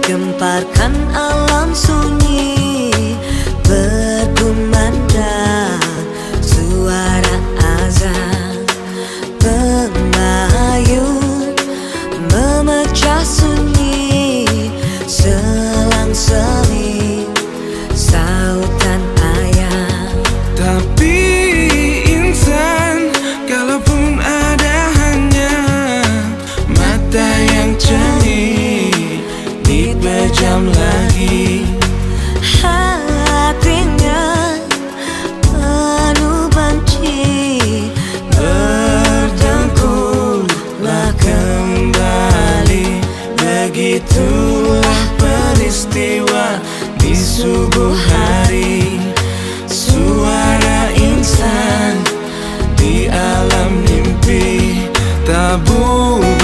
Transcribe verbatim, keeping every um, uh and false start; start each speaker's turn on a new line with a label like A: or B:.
A: Gemparkan alam sunyi, berkumandang suara azan penghayut memecah sunyi, selang-seling sautan ayam.
B: Tapi insan, kalaupun ada hanya mata yang jernih, dipejam lagi
A: hatinya penuh benci,
B: bertengkurlah kembali. Begitulah peristiwa di subuh hari. Suara insan di alam mimpi tabur